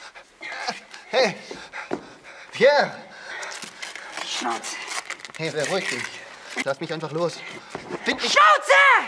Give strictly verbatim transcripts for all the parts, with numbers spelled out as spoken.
Hey! Pierre! Schnauze! Hey, beruhig dich. Lass mich einfach los. Find mich... Schnauze!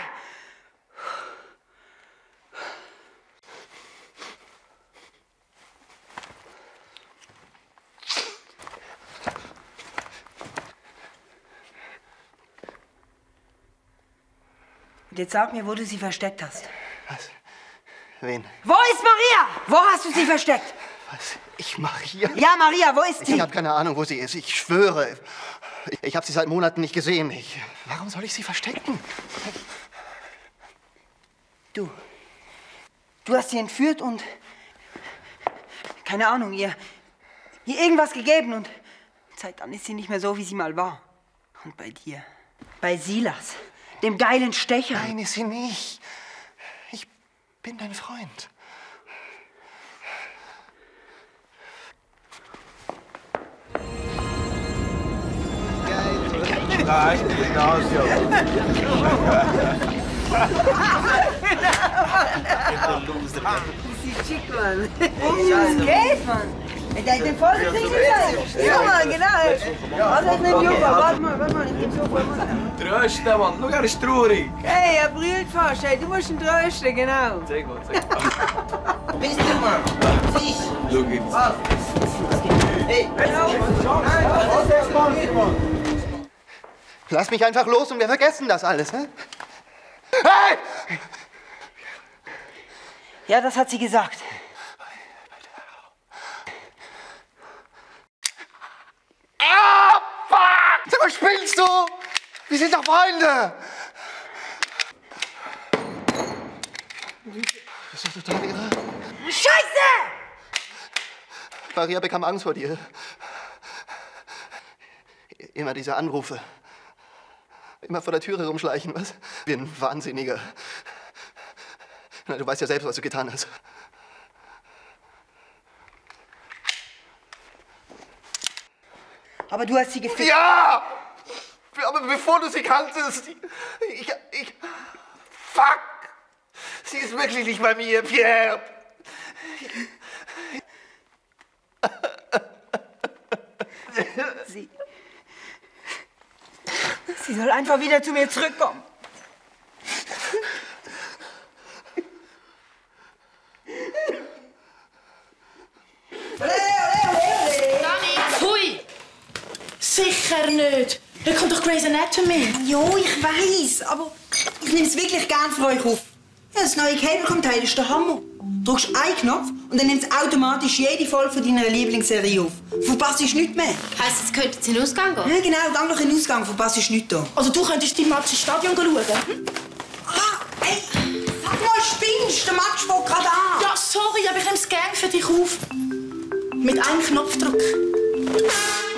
Und jetzt sag mir, wo du sie versteckt hast. Was? Wen? Wo ist Maria? Wo hast du sie versteckt? Was? Ich, Maria? Ja, Maria, wo ist sie? Ich habe keine Ahnung, wo sie ist. Ich schwöre. Ich, ich habe sie seit Monaten nicht gesehen. Ich, warum soll ich sie verstecken? Du. Du hast sie entführt und... Keine Ahnung, ihr... ihr irgendwas gegeben und... Seit dann ist sie nicht mehr so, wie sie mal war. Und bei dir. Bei Silas. Dem geilen Stecher. Nein, ist sie nicht. Ich bin dein Freund. Da ist die Gymnasium. Sie ist schick, Mann. Was geht, Mann? Der hat den Vorsitzenden gezeigt. Ja, Mann, genau. Was ist denn Jumbo? Warte mal, warte mal, ich geb so voll Mann. Trösten, Mann. Schau, er ist traurig. Hey, er brüllt fast. Hey, du musst ihn trösten, genau. Sehr gut, sehr gut. Bist du, Mann? Siehst Schau jetzt. was? Hey, Lass mich einfach los und wir vergessen das alles, hä? Hey! Ja, das hat sie gesagt. Ah, fuck! Sag mal, spielst du? Wir sind doch Freunde! Das ist total irre. Scheiße! Maria bekam Angst vor dir. Immer diese Anrufe. Immer vor der Türe rumschleichen, was? Wie ein Wahnsinniger. Na, du weißt ja selbst, was du getan hast. Aber du hast sie gefickt. Ja! Aber bevor du sie kanntest, ich, ich... Fuck! Sie ist wirklich nicht bei mir, Pierre! Sie... Sie soll einfach wieder zu mir zurückkommen. Pfui! Sicher nicht! Da kommt doch Grey's Anatomy. Jo, ich weiss, aber ich nehme es wirklich gern für euch auf. Ja, das neue Cable-Com-Teil ist der Hammer. Du drückst einen Knopf und dann nimmt es automatisch jede Folge von deiner Lieblingsserie auf. Verpasst du nichts mehr. Heisst, jetzt könnte jetzt in den Ausgang gehen? Ja, genau, gang doch in den Ausgang, verpasst du nichts da. Also du könntest dein Match ins Stadion schauen? Hm? Ah, ey, sag mal, spinnst, der Match fängt gerade an. Ja, sorry, aber ich nehme es gerne für dich auf. Mit einem Knopfdruck.